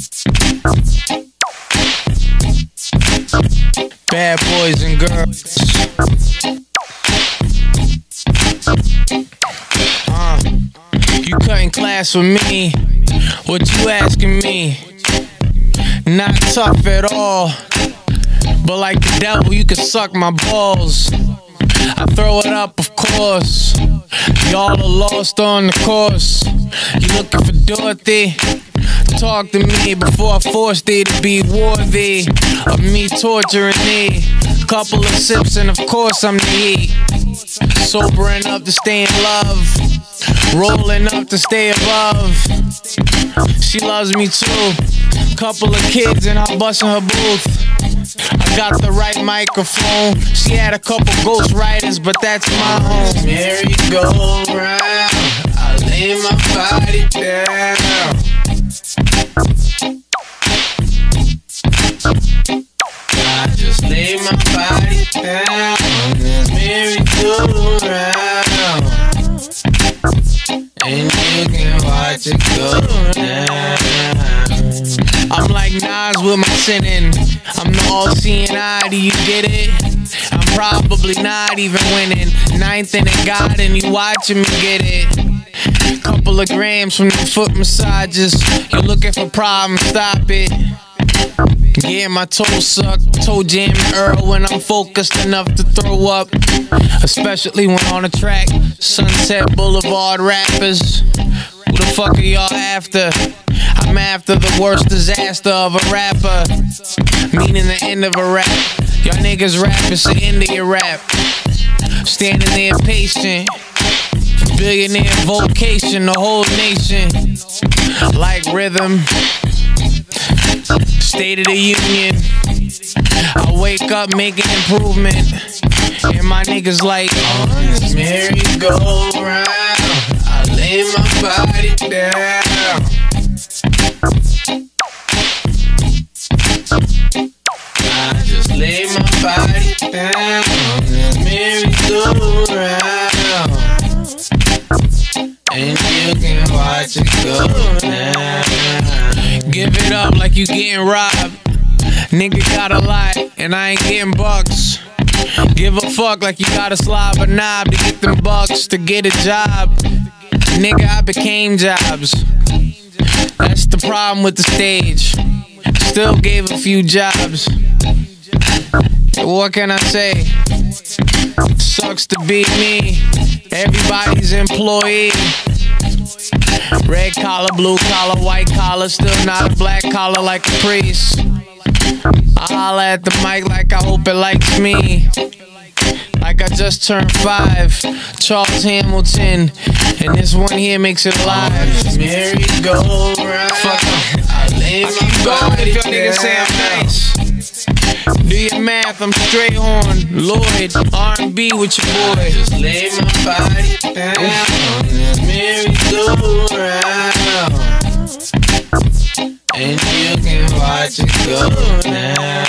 Bad boys and girls. You cutting class with me? What you asking me? Not tough at all, but like the devil, you can suck my balls. I throw it up, of course. Y'all are lost on the course. You looking for Dorothy? Talk to me before I force thee to be worthy of me torturing thee. Couple of sips and of course I'm the heat. Sober enough to stay in love, rolling up to stay above. She loves me too. Couple of kids and I'm busting her booth. I got the right microphone. She had a couple ghostwriters, but that's my home. Merry-go-round, I lay my body down. I just lay my body down on this merry-go-round, and you can watch it go down. I'm like Nas with my sinning. I'm the all-seeing eye, do you get it? I'm probably not even winning. Ninth in the God and you watching me get it. Couple of grams from the foot massages. You're looking for problems, stop it. Getting my toes sucked, toe jamming Earl when I'm focused enough to throw up. Especially when on the track, Sunset Boulevard rappers. Who the fuck are y'all after? I'm after the worst disaster of a rapper, meaning the end of a rap. Y'all niggas rap, it's the end of your rap. Standing there patient, billionaire vocation, the whole nation. Like rhythm, State of the Union. I wake up making improvement, and my niggas like, on this merry-go-round, I lay my body down. I just lay my body down on this merry-go-round, and you can watch it go down. Give it up like you getting robbed. Nigga got a lot, and I ain't getting bucks. Give a fuck like you gotta slob a knob to get them bucks to get a job. Nigga, I became jobs. That's the problem with the stage. Still gave a few jobs. What can I say? Sucks to be me. Everybody's employee. Red collar, blue collar, white collar. Still not a black collar like a priest. I holla at the mic like I hope it likes me. Like I just turned 5. Charles Hamilton. And this one here makes it live. Merry-go-round. Fuck I keep going if y'all niggas say I'm nice. Do your math, I'm straight horn. Lloyd, R&B with your boy. I just lay my body down on this merry-go-round, and you can watch it go down.